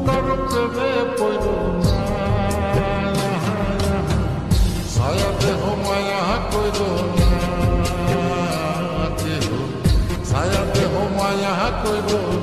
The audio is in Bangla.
কারো প্রেমে পড়ো না, ছায়া দেহ মায়া করো না, ছায়া দেহ মায়া করো